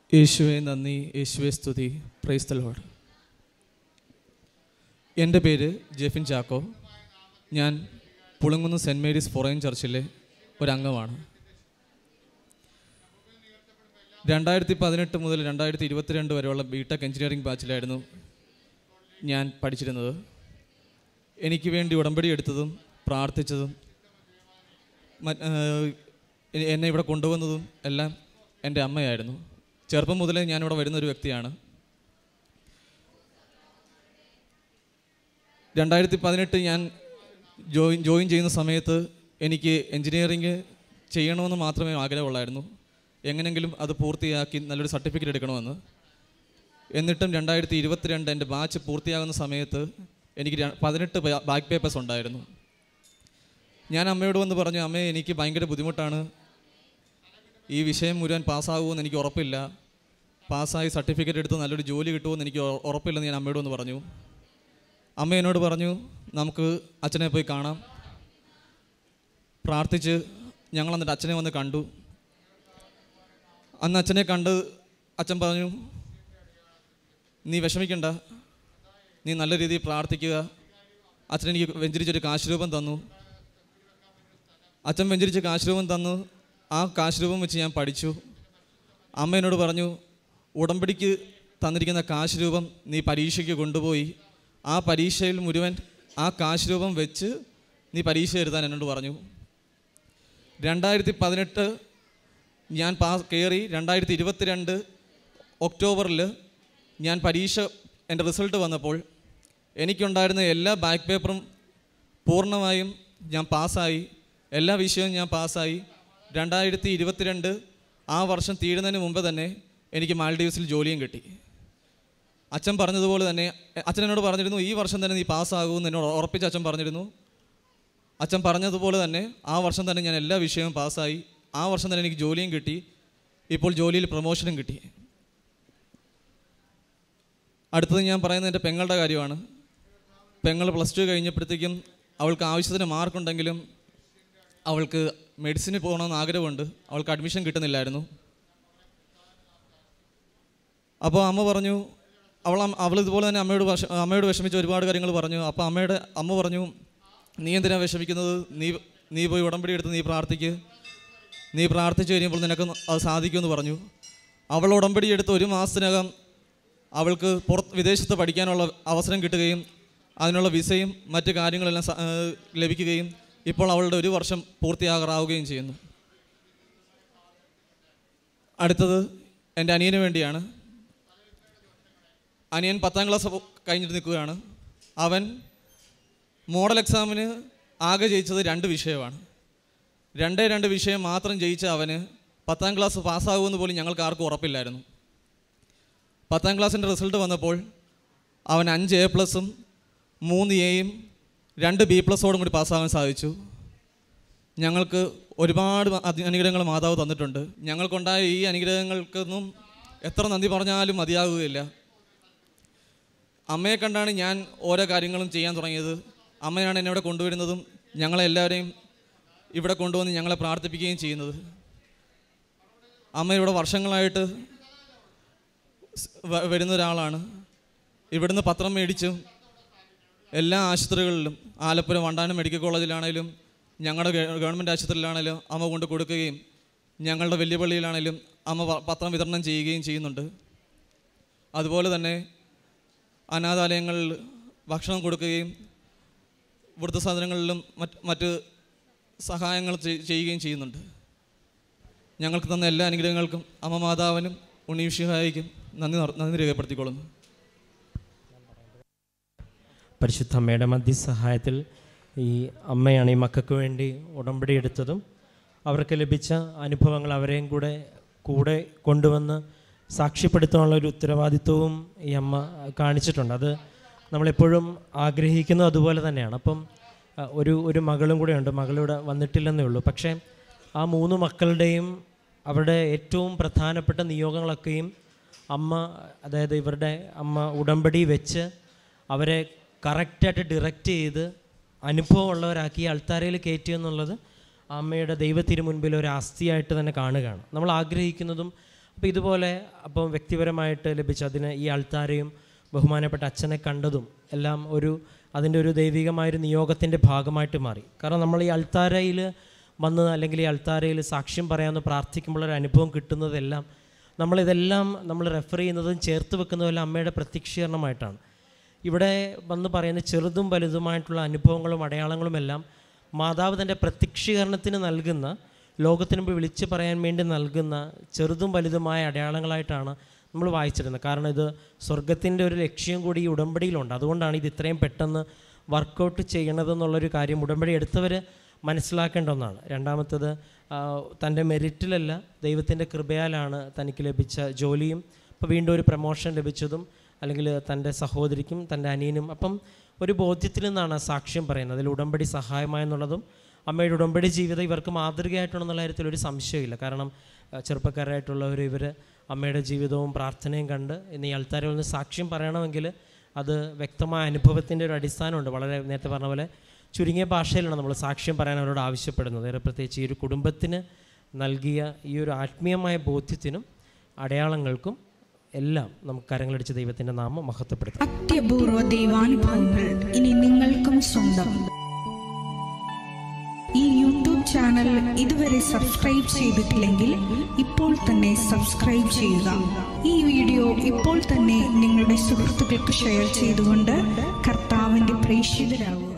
യേശുവെ നന്ദി, യേശുവെ സ്തുതി. Praise the lord. എൻ്റെ പേര് ജെഫിൻ ചാക്കോ. ഞാൻ പുളുങ്കുന്ന് സെൻറ്റ് മേരീസ് ഫൊറൈൻ ചർച്ചിലെ ഒരംഗമാണ്. 2018 മുതൽ 2022 വരെയുള്ള ബിടെക് എഞ്ചിനീയറിംഗ് ബാച്ചിലായിരുന്നു ഞാൻ പഠിച്ചിരുന്നത്. എനിക്ക് വേണ്ടി ഉടമ്പടി എടുത്തതും പ്രാർത്ഥിച്ചതും എന്നെ ഇവിടെ കൊണ്ടുവന്നതും എല്ലാം എൻ്റെ അമ്മയായിരുന്നു. ചെറുപ്പം മുതലേ ഞാനിവിടെ വരുന്നൊരു വ്യക്തിയാണ്. 2018 ഞാൻ ജോയിൻ ചെയ്യുന്ന സമയത്ത് എനിക്ക് എൻജിനീയറിങ് ചെയ്യണമെന്ന് മാത്രമേ ആഗ്രഹമുള്ളായിരുന്നു. എങ്ങനെയെങ്കിലും അത് പൂർത്തിയാക്കി നല്ലൊരു സർട്ടിഫിക്കറ്റ് എടുക്കണമെന്ന്. എന്നിട്ടും 2022 എൻ്റെ ബാച്ച് പൂർത്തിയാകുന്ന സമയത്ത് എനിക്ക് 18 ബാക്ക് പേപ്പേഴ്സ് ഉണ്ടായിരുന്നു. ഞാൻ അമ്മയോട് വന്ന് പറഞ്ഞു, അമ്മേ എനിക്ക് ഭയങ്കര ബുദ്ധിമുട്ടാണ്, ഈ വിഷയം മുഴുവൻ പാസ്സാകുമെന്ന് എനിക്ക് ഉറപ്പില്ല, പാസ്സായി സർട്ടിഫിക്കറ്റ് എടുത്ത് നല്ലൊരു ജോലി കിട്ടുമെന്ന് എനിക്ക് ഉറപ്പില്ലെന്ന് ഞാൻ അമ്മയോട് വന്ന് പറഞ്ഞു. അമ്മ എന്നോട് പറഞ്ഞു, നമുക്ക് അച്ഛനെ പോയി കാണാം. പ്രാർത്ഥിച്ച് ഞങ്ങൾ എന്നിട്ട് അച്ഛനെ വന്ന് കണ്ടു. അന്ന് അച്ഛനെ കണ്ട് അച്ഛൻ പറഞ്ഞു, നീ വിഷമിക്കണ്ട, നീ നല്ല രീതിയിൽ പ്രാർത്ഥിക്കുക. അച്ഛൻ എനിക്ക് വെഞ്ചരിച്ചൊരു കാശ് രൂപം തന്നു. അച്ഛൻ വെഞ്ചരിച്ച് കാശ് രൂപം തന്നു. ആ കാശ് രൂപം വെച്ച് ഞാൻ പഠിച്ചു. അമ്മ എന്നോട് പറഞ്ഞു, ഉടമ്പടിക്ക് തന്നിരിക്കുന്ന കാശ് രൂപം നീ പരീക്ഷയ്ക്ക് കൊണ്ടുപോയി ആ പരീക്ഷയിൽ മുഴുവൻ ആ കാശ് രൂപം വെച്ച് നീ പരീക്ഷ എഴുതാൻ എന്നോട് പറഞ്ഞു. 2018 ഞാൻ കയറി 2022 ഒക്ടോബറിൽ ഞാൻ പരീക്ഷ എൻ്റെ റിസൾട്ട് വന്നപ്പോൾ എനിക്കുണ്ടായിരുന്ന എല്ലാ ബാക്ക് പേപ്പറും പൂർണ്ണമായും ഞാൻ പാസ്സായി. എല്ലാ വിഷയവും ഞാൻ പാസ്സായി. 2022 ആ വർഷം തീരുന്നതിന് മുമ്പ് തന്നെ എനിക്ക് മാൽഡീവ്സിൽ ജോലിയും കിട്ടി. അച്ഛൻ പറഞ്ഞതുപോലെ തന്നെ അച്ഛൻ എന്നോട് പറഞ്ഞിരുന്നു, ഈ വർഷം തന്നെ നീ പാസ്സാകുമെന്ന് എന്നോട് ഉറപ്പിച്ച് അച്ഛൻ പറഞ്ഞിരുന്നു. അച്ഛൻ പറഞ്ഞതുപോലെ തന്നെ ആ വർഷം തന്നെ ഞാൻ എല്ലാ വിഷയവും പാസ്സായി. ആ വർഷം തന്നെ എനിക്ക് ജോലിയും കിട്ടി. ഇപ്പോൾ ജോലിയിൽ പ്രൊമോഷനും കിട്ടി. അടുത്തത് ഞാൻ പറയുന്നത് എൻ്റെ പെങ്ങളുടെ കാര്യമാണ്. പെങ്ങൾ +2 കഴിഞ്ഞപ്പോഴത്തേക്കും അവൾക്ക് ആവശ്യത്തിന് മാർക്കുണ്ടെങ്കിലും അവൾക്ക് മെഡിസിന് പോകണമെന്ന് ആഗ്രഹമുണ്ട്. അവൾക്ക് അഡ്മിഷൻ കിട്ടുന്നില്ലായിരുന്നു. അപ്പോൾ അമ്മ പറഞ്ഞു, അവൾ ഇതുപോലെ തന്നെ അമ്മയോട് വിഷമിച്ച് ഒരുപാട് കാര്യങ്ങൾ പറഞ്ഞു. അപ്പോൾ അമ്മ പറഞ്ഞു, നീ എന്തിനാണ് വിഷമിക്കുന്നത്, നീ പോയി ഉടമ്പടി എടുത്ത് നീ പ്രാർത്ഥിക്ക്, നീ പ്രാർത്ഥിച്ചു കഴിയുമ്പോൾ നിനക്ക് അത് സാധിക്കുമെന്ന് പറഞ്ഞു. അവൾ ഉടമ്പടി എടുത്ത് 1 മാസത്തിനകം അവൾക്ക് വിദേശത്ത് പഠിക്കാനുള്ള അവസരം കിട്ടുകയും അതിനുള്ള വിസയും മറ്റു കാര്യങ്ങളെല്ലാം ലഭിക്കുകയും ഇപ്പോൾ അവളുടെ 1 വർഷം പൂർത്തിയാകാറാവുകയും ചെയ്യുന്നു. അടുത്തത് എൻ്റെ അനിയന് വേണ്ടിയാണ്. അനിയൻ 10ാം ക്ലാസ് കഴിഞ്ഞിട്ട് നിൽക്കുകയാണ്. അവൻ മോഡൽ എക്സാമിന് ആകെ ജയിച്ചത് 2 വിഷയമാണ്. 2 വിഷയം മാത്രം ജയിച്ച അവന് 10ാം ക്ലാസ് പാസ്സാകുമെന്ന് പോലും ഞങ്ങൾക്ക് ആർക്കും ഉറപ്പില്ലായിരുന്നു. 10ാം ക്ലാസ്സിൻ്റെ റിസൾട്ട് വന്നപ്പോൾ അവൻ 5 A+ഉം 3 Aയും 2 B+ഓടും കൂടി പാസ്സാകാൻ സാധിച്ചു. ഞങ്ങൾക്ക് ഒരുപാട് അനുഗ്രഹങ്ങൾ മാതാവ് തന്നിട്ടുണ്ട്. ഞങ്ങൾക്കുണ്ടായ ഈ അനുഗ്രഹങ്ങൾക്കൊന്നും എത്ര നന്ദി പറഞ്ഞാലും മതിയാകുകയില്ല. അമ്മയെ കണ്ടാണ് ഞാൻ ഓരോ കാര്യങ്ങളും ചെയ്യാൻ തുടങ്ങിയത്. അമ്മയാണ് എന്നെ ഇവിടെ കൊണ്ടുവരുന്നതും ഞങ്ങളെല്ലാവരെയും ഇവിടെ കൊണ്ടുവന്ന് ഞങ്ങളെ പ്രാർത്ഥിപ്പിക്കുകയും ചെയ്യുന്നത്. അമ്മ ഇവിടെ വർഷങ്ങളായിട്ട് വരുന്ന ഒരാളാണ്. ഇവിടുന്ന് പത്രം മേടിച്ചും എല്ലാ ആശുപത്രികളിലും, ആലപ്പുഴ വണ്ടാനം മെഡിക്കൽ കോളേജിലാണേലും ഞങ്ങളുടെ ഗവൺമെൻറ് ആശുപത്രിയിലാണേലും അമ്മ കൊണ്ട് കൊടുക്കുകയും ഞങ്ങളുടെ വലിയ പള്ളിയിലാണേലും അമ്മ പത്രം വിതരണം ചെയ്യുകയും ചെയ്യുന്നുണ്ട്. അതുപോലെ തന്നെ അനാഥാലയങ്ങളിൽ ഭക്ഷണം കൊടുക്കുകയും വൃദ്ധസദനങ്ങളിലും മറ്റ് സഹായങ്ങൾ ചെയ്യുകയും ചെയ്യുന്നുണ്ട്. ഞങ്ങൾക്ക് തന്ന എല്ലാ അനുഗ്രഹങ്ങൾക്കും അമ്മ മാതാവിനും ഉണ്ണീഷിഹായിക്കും നന്ദി രേഖപ്പെടുത്തിക്കൊള്ളുന്നു. പരിശുദ്ധ അമ്മയുടെ മധ്യസഹായത്തിൽ ഈ അമ്മയാണ് ഈ മക്കൾക്ക് വേണ്ടി ഉടമ്പടി എടുത്തതും അവർക്ക് ലഭിച്ച അനുഭവങ്ങൾ അവരെയും കൂടെ കൊണ്ടുവന്ന് സാക്ഷ്യപ്പെടുത്താനുള്ള ഒരു ഉത്തരവാദിത്വവും ഈ അമ്മ കാണിച്ചിട്ടുണ്ട്. അത് നമ്മളെപ്പോഴും ആഗ്രഹിക്കുന്നത് അതുപോലെ തന്നെയാണ്. അപ്പം ഒരു മകളും കൂടെ ഉണ്ട്. മകളിവിടെ വന്നിട്ടില്ലെന്നേ ഉള്ളൂ. പക്ഷേ ആ 3 മക്കളുടെയും അവരുടെ ഏറ്റവും പ്രധാനപ്പെട്ട നിയോഗങ്ങളൊക്കെയും അമ്മ, അതായത് ഇവരുടെ അമ്മ ഉടമ്പടി വെച്ച് അവരെ കറക്റ്റായിട്ട് ഡിറക്റ്റ് ചെയ്ത് അനുഭവമുള്ളവരാക്കി അൾത്താരയിൽ കയറ്റുക എന്നുള്ളത് അമ്മയുടെ ദൈവത്തിന് മുൻപിൽ ഒരു ആസ്തിയായിട്ട് തന്നെ കാണുകയാണ്. നമ്മൾ ആഗ്രഹിക്കുന്നതും അപ്പോൾ ഇതുപോലെ അപ്പം വ്യക്തിപരമായിട്ട് ലഭിച്ച അതിന് ഈ അൾത്താരയും ബഹുമാനപ്പെട്ട അച്ഛനെ കണ്ടതും എല്ലാം അതിൻ്റെ ഒരു ദൈവികമായൊരു നിയോഗത്തിൻ്റെ ഭാഗമായിട്ട് മാറി. കാരണം നമ്മൾ ഈ അൾത്താരയിൽ വന്ന് അല്ലെങ്കിൽ ഈ അൾത്താരയിൽ സാക്ഷ്യം പറയാമെന്ന് പ്രാർത്ഥിക്കുമ്പോഴൊരു അനുഭവം കിട്ടുന്നതെല്ലാം നമ്മൾ റെഫർ ചെയ്യുന്നതും ചേർത്ത് വെക്കുന്നതെല്ലാം അമ്മയുടെ പ്രത്യക്ഷീകരണമായിട്ടാണ്. ഇവിടെ വന്ന് പറയുന്ന ചെറുതും വലുതുമായിട്ടുള്ള അനുഭവങ്ങളും അടയാളങ്ങളുമെല്ലാം മാതാവ് തൻ്റെ പ്രത്യക്ഷീകരണത്തിന് നൽകുന്ന, ലോകത്തിന് മുമ്പ് വിളിച്ചു പറയാൻ വേണ്ടി നൽകുന്ന ചെറുതും വലുതുമായ അടയാളങ്ങളായിട്ടാണ് നമ്മൾ വായിച്ചിരുന്നത്. കാരണം ഇത് സ്വർഗത്തിൻ്റെ ഒരു ലക്ഷ്യം കൂടി ഈ ഉടമ്പടിയിലുണ്ട്. അതുകൊണ്ടാണ് ഇത് ഇത്രയും പെട്ടെന്ന് വർക്കൗട്ട് ചെയ്യണതെന്നുള്ളൊരു കാര്യം ഉടമ്പടി എടുത്തവർ മനസ്സിലാക്കേണ്ട ഒന്നാണ്. രണ്ടാമത്തത്, തൻ്റെ മെറിറ്റിലല്ല ദൈവത്തിൻ്റെ കൃപയാലാണ് തനിക്ക് ലഭിച്ച ജോലിയും ഇപ്പോൾ വീണ്ടും ഒരു പ്രമോഷൻ ലഭിച്ചതും അല്ലെങ്കിൽ തൻ്റെ സഹോദരിക്കും തൻ്റെ അനിയനും അപ്പം ഒരു ബോധ്യത്തിൽ നിന്നാണ് സാക്ഷ്യം പറയുന്നത്. അതിൽ ഉടമ്പടി സഹായമായെന്നുള്ളതും അമ്മയുടെ ഉടമ്പടി ജീവിതം ഇവർക്ക് മാതൃകയായിട്ടുണ്ടെന്നുള്ള കാര്യത്തിൽ ഒരു സംശയമില്ല. കാരണം ചെറുപ്പക്കാരായിട്ടുള്ളവർ ഇവർ അമ്മയുടെ ജീവിതവും പ്രാർത്ഥനയും കണ്ട് ഇന്ന് ഈ അൾത്താരയിൽ നിന്ന് സാക്ഷ്യം പറയണമെങ്കിൽ അത് വ്യക്തമായ അനുഭവത്തിൻ്റെ ഒരു അടിസ്ഥാനമുണ്ട്. വളരെ നേരത്തെ പറഞ്ഞ പോലെ ചുരുങ്ങിയ ഭാഷയിലാണ് നമ്മൾ സാക്ഷ്യം പറയാൻ അവരോട് ആവശ്യപ്പെടുന്നത്. ഏറെ പ്രത്യേകിച്ച് ഈ ഒരു കുടുംബത്തിന് നൽകിയ ഈ ഒരു ആത്മീയമായ ബോധ്യത്തിനും അടയാളങ്ങൾക്കും എല്ലാം നമുക്ക് കരങ്ങളടിച്ച് ദൈവത്തിൻ്റെ നാമം മഹത്വപ്പെടുത്താം. അത്യപൂർവ ദൈവാനുഭവങ്ങൾ ഇനി നിങ്ങൾക്കും സ്വന്തം. ഈ യൂട്യൂബ് ചാനൽ ഇതുവരെ സബ്സ്ക്രൈബ് ചെയ്തിട്ടില്ലെങ്കിൽ ഇപ്പോൾ തന്നെ സബ്സ്ക്രൈബ് ചെയ്യുക. ഈ വീഡിയോ ഇപ്പോൾ തന്നെ നിങ്ങളുടെ സുഹൃത്തുക്കൾക്ക് ഷെയർ ചെയ്തുകൊണ്ട് കർത്താവിൻ്റെ പ്രേക്ഷിതരാകുക.